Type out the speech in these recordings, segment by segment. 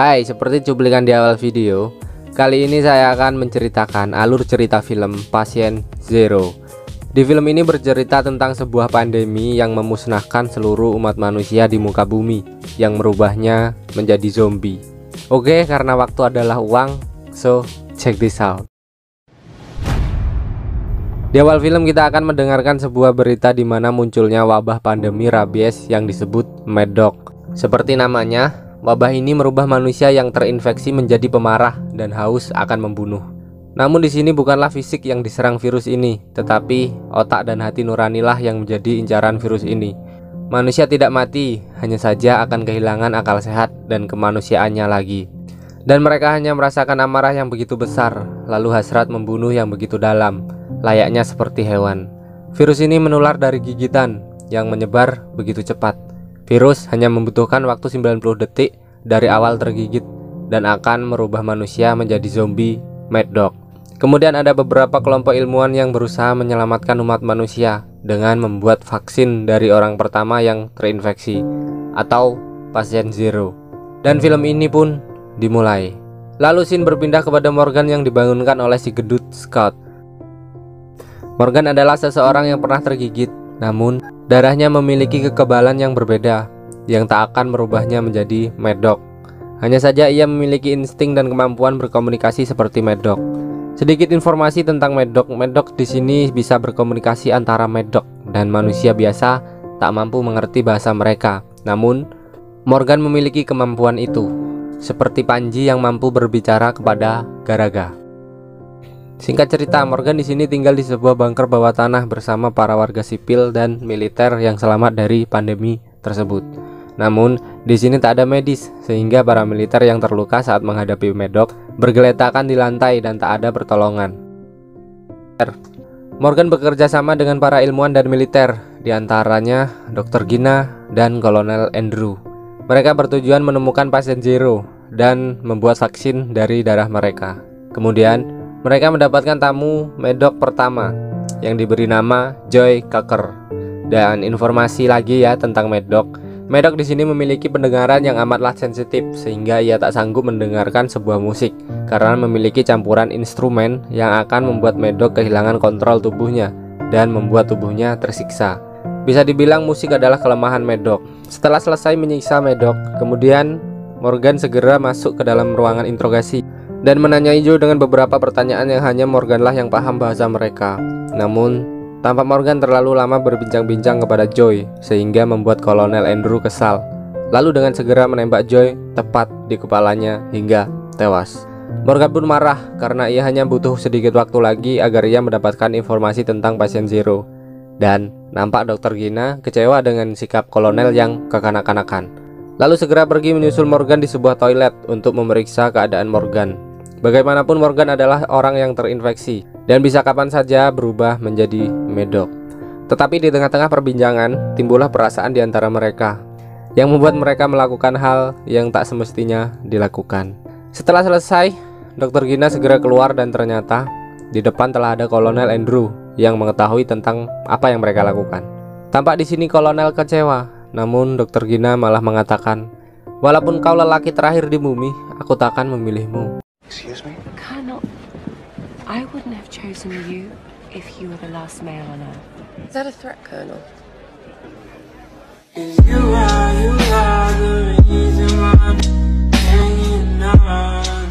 Hai, seperti cuplikan di awal video, kali ini saya akan menceritakan alur cerita film Pasien Zero. Di film ini bercerita tentang sebuah pandemi yang memusnahkan seluruh umat manusia di muka bumi, yang merubahnya menjadi zombie. Oke, karena waktu adalah uang, so check this out. Di awal film kita akan mendengarkan sebuah berita di mana munculnya wabah pandemi rabies yang disebut Mad Dog. Seperti namanya, wabah ini merubah manusia yang terinfeksi menjadi pemarah dan haus akan membunuh. Namun di sini bukanlah fisik yang diserang virus ini, tetapi otak dan hati nuranilah yang menjadi incaran virus ini. Manusia tidak mati, hanya saja akan kehilangan akal sehat dan kemanusiaannya lagi. Dan mereka hanya merasakan amarah yang begitu besar, lalu hasrat membunuh yang begitu dalam, layaknya seperti hewan. Virus ini menular dari gigitan yang menyebar begitu cepat. Virus hanya membutuhkan waktu 90 detik dari awal tergigit dan akan merubah manusia menjadi zombie Mad Dog. Kemudian ada beberapa kelompok ilmuwan yang berusaha menyelamatkan umat manusia dengan membuat vaksin dari orang pertama yang terinfeksi atau Pasien Zero. Dan film ini pun dimulai. Lalu scene berpindah kepada Morgan yang dibangunkan oleh si gendut Scott. Morgan adalah seseorang yang pernah tergigit, namun darahnya memiliki kekebalan yang berbeda, yang tak akan merubahnya menjadi Mad Dog. Hanya saja ia memiliki insting dan kemampuan berkomunikasi seperti Mad Dog. Sedikit informasi tentang Mad Dog. Mad Dog di sini bisa berkomunikasi antara Mad Dog dan manusia biasa tak mampu mengerti bahasa mereka. Namun, Morgan memiliki kemampuan itu, seperti Panji yang mampu berbicara kepada Garaga. Singkat cerita, Morgan di sini tinggal di sebuah bunker bawah tanah bersama para warga sipil dan militer yang selamat dari pandemi tersebut. Namun, di sini tak ada medis, sehingga para militer yang terluka saat menghadapi Mad Dog bergeletakan di lantai dan tak ada pertolongan. Morgan bekerja sama dengan para ilmuwan dan militer, diantaranya Dr. Gina dan Kolonel Andrew. Mereka bertujuan menemukan Pasien Zero dan membuat vaksin dari darah mereka. Kemudian, mereka mendapatkan tamu Mad Dog pertama yang diberi nama Joy Cocker. Dan informasi lagi ya tentang Mad Dog. Mad Dog di sini memiliki pendengaran yang amatlah sensitif sehingga ia tak sanggup mendengarkan sebuah musik karena memiliki campuran instrumen yang akan membuat Mad Dog kehilangan kontrol tubuhnya dan membuat tubuhnya tersiksa. Bisa dibilang musik adalah kelemahan Mad Dog. Setelah selesai menyiksa Mad Dog, kemudian Morgan segera masuk ke dalam ruangan interogasi dan menanyai Joe dengan beberapa pertanyaan yang hanya Morganlah yang paham bahasa mereka. Namun, tampak Morgan terlalu lama berbincang-bincang kepada Joy sehingga membuat Kolonel Andrew kesal. Lalu dengan segera menembak Joy tepat di kepalanya hingga tewas. Morgan pun marah karena ia hanya butuh sedikit waktu lagi agar ia mendapatkan informasi tentang Pasien Zero. Dan nampak Dr. Gina kecewa dengan sikap Kolonel yang kekanak-kanakan. Lalu segera pergi menyusul Morgan di sebuah toilet untuk memeriksa keadaan Morgan. Bagaimanapun Morgan adalah orang yang terinfeksi dan bisa kapan saja berubah menjadi Mad Dog. Tetapi di tengah-tengah perbincangan timbullah perasaan di antara mereka yang membuat mereka melakukan hal yang tak semestinya dilakukan. Setelah selesai, Dr. Gina segera keluar dan ternyata di depan telah ada Kolonel Andrew yang mengetahui tentang apa yang mereka lakukan. Tampak di sini Kolonel kecewa, namun Dr. Gina malah mengatakan, "Walaupun kau lelaki terakhir di bumi, aku tak akan memilihmu." Excuse me? Colonel, I wouldn't have chosen you if you were the last male on Earth. Is that a threat, Colonel? You are the reason I'm hanging on.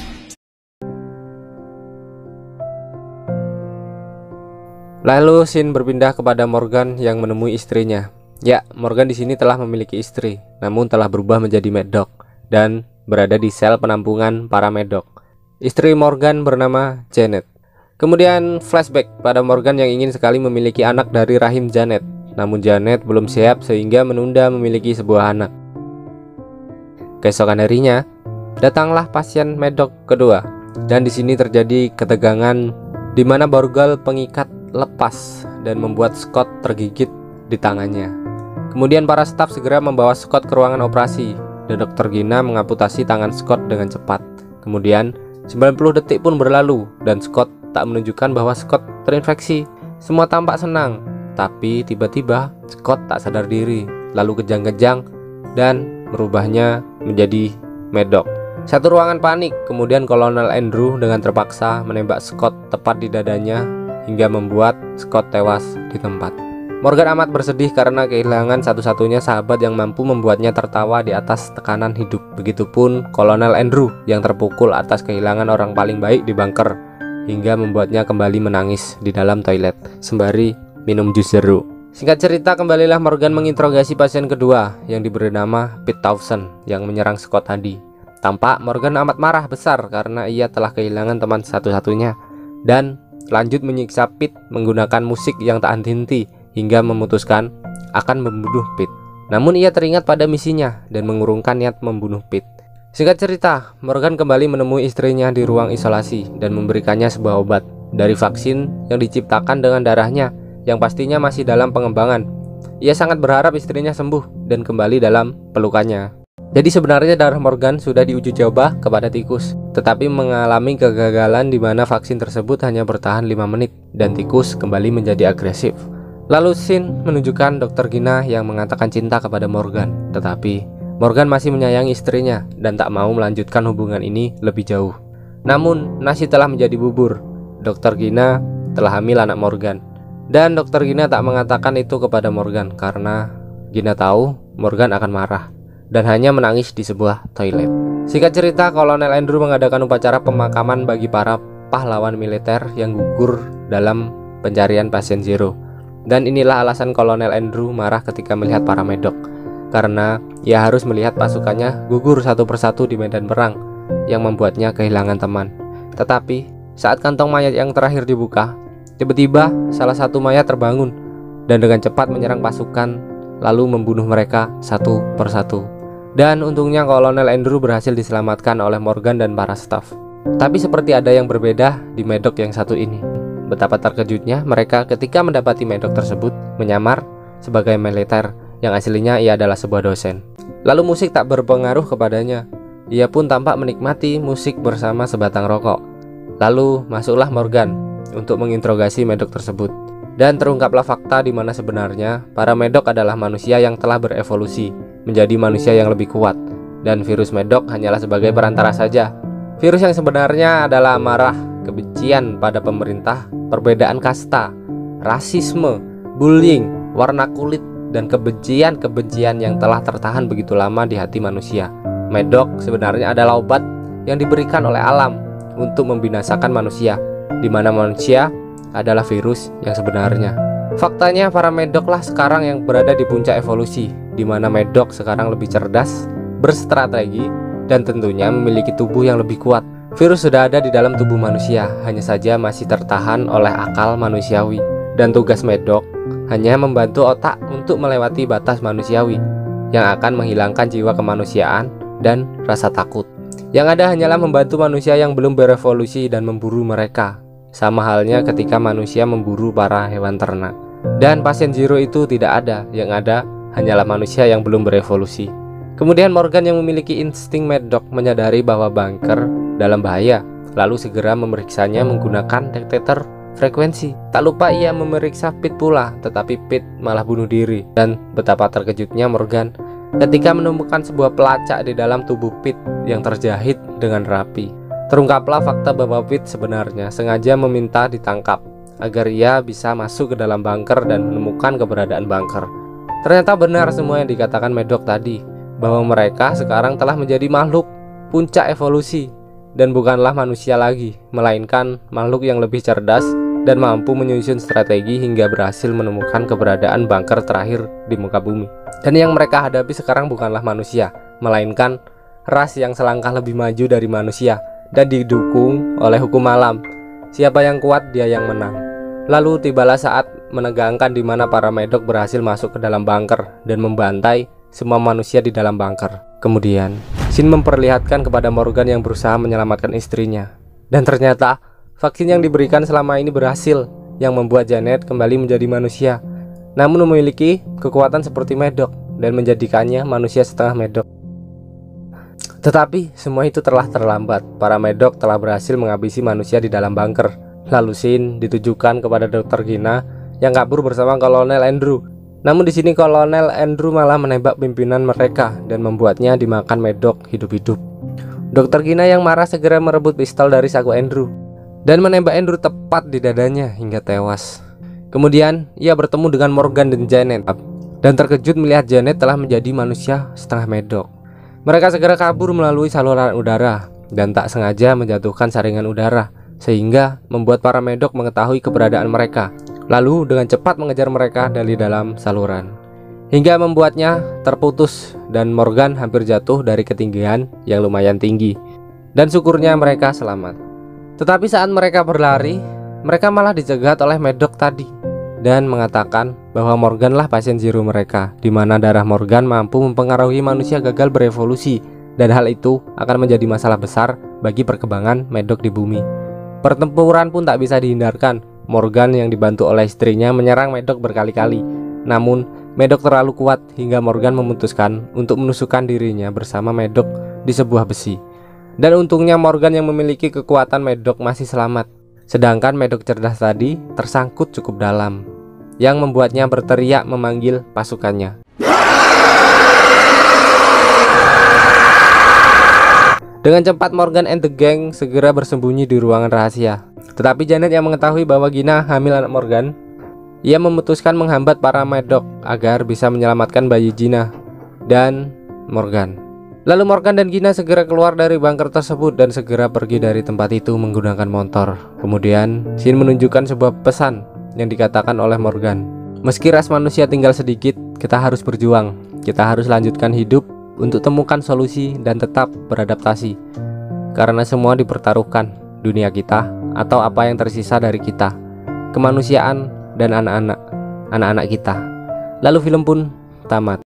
Lalu scene berpindah kepada Morgan yang menemui istrinya. Ya, Morgan di sini telah memiliki istri, namun telah berubah menjadi Mad Dog dan berada di sel penampungan para Mad Dog. Istri Morgan bernama Janet. Kemudian flashback pada Morgan yang ingin sekali memiliki anak dari rahim Janet. Namun Janet belum siap sehingga menunda memiliki sebuah anak. Keesokan harinya, datanglah pasien Mad Dog kedua. Dan di sini terjadi ketegangan di mana borgol pengikat lepas dan membuat Scott tergigit di tangannya. Kemudian para staf segera membawa Scott ke ruangan operasi. Dan Dr. Gina mengamputasi tangan Scott dengan cepat. Kemudian 90 detik pun berlalu dan Scott tak menunjukkan bahwa Scott terinfeksi. Semua tampak senang, tapi tiba-tiba Scott tak sadar diri, lalu kejang-kejang dan merubahnya menjadi Mad Dog. Satu ruangan panik, kemudian Kolonel Andrew dengan terpaksa menembak Scott tepat di dadanya hingga membuat Scott tewas di tempat. Morgan amat bersedih karena kehilangan satu-satunya sahabat yang mampu membuatnya tertawa di atas tekanan hidup. Begitupun Kolonel Andrew yang terpukul atas kehilangan orang paling baik di bunker hingga membuatnya kembali menangis di dalam toilet sembari minum jus jeruk. Singkat cerita, kembalilah Morgan menginterogasi pasien kedua yang diberi nama Pete Townsend yang menyerang Scott tadi. Tampak Morgan amat marah besar karena ia telah kehilangan teman satu-satunya dan lanjut menyiksa Pete menggunakan musik yang tak henti-henti hingga memutuskan akan membunuh Pete. Namun ia teringat pada misinya dan mengurungkan niat membunuh Pete. Singkat cerita, Morgan kembali menemui istrinya di ruang isolasi dan memberikannya sebuah obat dari vaksin yang diciptakan dengan darahnya yang pastinya masih dalam pengembangan. Ia sangat berharap istrinya sembuh dan kembali dalam pelukannya. Jadi sebenarnya darah Morgan sudah diuji coba kepada tikus, tetapi mengalami kegagalan di mana vaksin tersebut hanya bertahan 5 menit dan tikus kembali menjadi agresif. Lalu scene menunjukkan Dr. Gina yang mengatakan cinta kepada Morgan, tetapi Morgan masih menyayangi istrinya dan tak mau melanjutkan hubungan ini lebih jauh. Namun nasi telah menjadi bubur. Dr. Gina telah hamil anak Morgan, dan Dr. Gina tak mengatakan itu kepada Morgan karena Gina tahu Morgan akan marah dan hanya menangis di sebuah toilet. Singkat cerita, Kolonel Andrew mengadakan upacara pemakaman bagi para pahlawan militer yang gugur dalam pencarian pasien Zero. Dan inilah alasan Kolonel Andrew marah ketika melihat para medok, karena ia harus melihat pasukannya gugur satu persatu di medan perang yang membuatnya kehilangan teman. Tetapi saat kantong mayat yang terakhir dibuka, tiba-tiba salah satu mayat terbangun dan dengan cepat menyerang pasukan lalu membunuh mereka satu persatu. Dan untungnya Kolonel Andrew berhasil diselamatkan oleh Morgan dan para staf. Tapi seperti ada yang berbeda di medok yang satu ini. Betapa terkejutnya mereka ketika mendapati medok tersebut menyamar sebagai militer yang aslinya ia adalah sebuah dosen. Lalu musik tak berpengaruh kepadanya. Ia pun tampak menikmati musik bersama sebatang rokok. Lalu masuklah Morgan untuk menginterogasi medok tersebut. Dan terungkaplah fakta di mana sebenarnya para medok adalah manusia yang telah berevolusi menjadi manusia yang lebih kuat, dan virus medok hanyalah sebagai perantara saja. Virus yang sebenarnya adalah amarah, kebencian pada pemerintah, perbedaan kasta, rasisme, bullying, warna kulit, dan kebencian-kebencian yang telah tertahan begitu lama di hati manusia. Medok sebenarnya adalah obat yang diberikan oleh alam untuk membinasakan manusia, di mana manusia adalah virus yang sebenarnya. Faktanya para medoklah sekarang yang berada di puncak evolusi, di mana medok sekarang lebih cerdas, berstrategi, dan tentunya memiliki tubuh yang lebih kuat. Virus sudah ada di dalam tubuh manusia, hanya saja masih tertahan oleh akal manusiawi. Dan tugas medok hanya membantu otak untuk melewati batas manusiawi yang akan menghilangkan jiwa kemanusiaan dan rasa takut. Yang ada hanyalah membantu manusia yang belum berevolusi dan memburu mereka. Sama halnya ketika manusia memburu para hewan ternak. Dan pasien Zero itu tidak ada, yang ada hanyalah manusia yang belum berevolusi. Kemudian Morgan yang memiliki insting medok menyadari bahwa bunker dalam bahaya, lalu segera memeriksanya menggunakan detektor frekuensi. Tak lupa ia memeriksa Pete pula, tetapi Pete malah bunuh diri. Dan betapa terkejutnya Morgan ketika menemukan sebuah pelacak di dalam tubuh Pete yang terjahit dengan rapi. Terungkaplah fakta bahwa Pete sebenarnya sengaja meminta ditangkap agar ia bisa masuk ke dalam bunker dan menemukan keberadaan bunker. Ternyata benar semua yang dikatakan medok tadi, bahwa mereka sekarang telah menjadi makhluk puncak evolusi dan bukanlah manusia lagi, melainkan makhluk yang lebih cerdas dan mampu menyusun strategi hingga berhasil menemukan keberadaan bunker terakhir di muka bumi. Dan yang mereka hadapi sekarang bukanlah manusia, melainkan ras yang selangkah lebih maju dari manusia dan didukung oleh hukum alam. Siapa yang kuat, dia yang menang. Lalu tibalah saat menegangkan di mana para medok berhasil masuk ke dalam bunker dan membantai semua manusia di dalam bunker. Kemudian Shin memperlihatkan kepada Morgan yang berusaha menyelamatkan istrinya. Dan ternyata vaksin yang diberikan selama ini berhasil, yang membuat Janet kembali menjadi manusia, namun memiliki kekuatan seperti medok dan menjadikannya manusia setengah medok. Tetapi semua itu telah terlambat. Para medok telah berhasil menghabisi manusia di dalam bunker. Lalu Shin ditujukan kepada Dr. Gina yang kabur bersama Kolonel Andrew. Namun di sini Kolonel Andrew malah menembak pimpinan mereka dan membuatnya dimakan medok hidup-hidup. Dokter Gina yang marah segera merebut pistol dari saku Andrew dan menembak Andrew tepat di dadanya hingga tewas. Kemudian ia bertemu dengan Morgan dan Janet dan terkejut melihat Janet telah menjadi manusia setengah medok. Mereka segera kabur melalui saluran udara dan tak sengaja menjatuhkan saringan udara sehingga membuat para medok mengetahui keberadaan mereka, lalu dengan cepat mengejar mereka dari dalam saluran hingga membuatnya terputus dan Morgan hampir jatuh dari ketinggian yang lumayan tinggi. Dan syukurnya mereka selamat. Tetapi saat mereka berlari, mereka malah dicegat oleh medok tadi dan mengatakan bahwa Morgan lah pasien zero mereka, di mana darah Morgan mampu mempengaruhi manusia gagal berevolusi, dan hal itu akan menjadi masalah besar bagi perkembangan medok di bumi. Pertempuran pun tak bisa dihindarkan. Morgan yang dibantu oleh istrinya menyerang medok berkali-kali. Namun medok terlalu kuat hingga Morgan memutuskan untuk menusukkan dirinya bersama medok di sebuah besi. Dan untungnya Morgan yang memiliki kekuatan medok masih selamat, sedangkan medok cerdas tadi tersangkut cukup dalam, yang membuatnya berteriak memanggil pasukannya. Dengan cepat Morgan and the gang segera bersembunyi di ruangan rahasia. Tetapi Janet yang mengetahui bahwa Gina hamil anak Morgan, ia memutuskan menghambat para medok agar bisa menyelamatkan bayi Gina dan Morgan. Lalu Morgan dan Gina segera keluar dari bunker tersebut dan segera pergi dari tempat itu menggunakan motor. Kemudian Shin menunjukkan sebuah pesan yang dikatakan oleh Morgan. Meski ras manusia tinggal sedikit, kita harus berjuang. Kita harus lanjutkan hidup untuk temukan solusi dan tetap beradaptasi. Karena semua dipertaruhkan, dunia kita atau apa yang tersisa dari kita, kemanusiaan dan anak-anak kita. Lalu film pun tamat.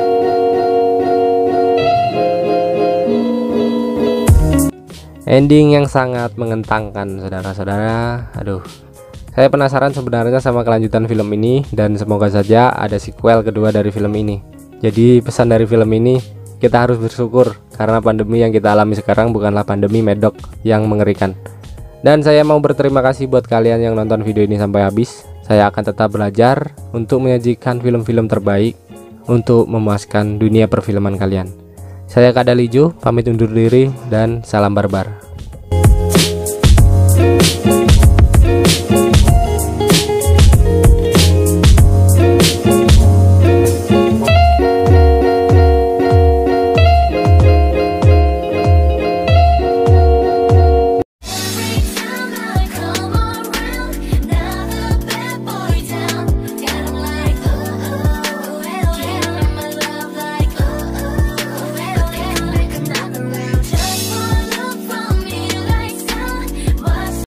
Ending yang sangat mengentangkan, saudara-saudara. Aduh, saya penasaran sebenarnya sama kelanjutan film ini, dan semoga saja ada sequel kedua dari film ini. Jadi pesan dari film ini, kita harus bersyukur karena pandemi yang kita alami sekarang bukanlah pandemi medok yang mengerikan. Dan saya mau berterima kasih buat kalian yang nonton video ini sampai habis. Saya akan tetap belajar untuk menyajikan film-film terbaik untuk memuaskan dunia perfilman kalian. Saya Kadalijo, pamit undur diri dan salam barbar.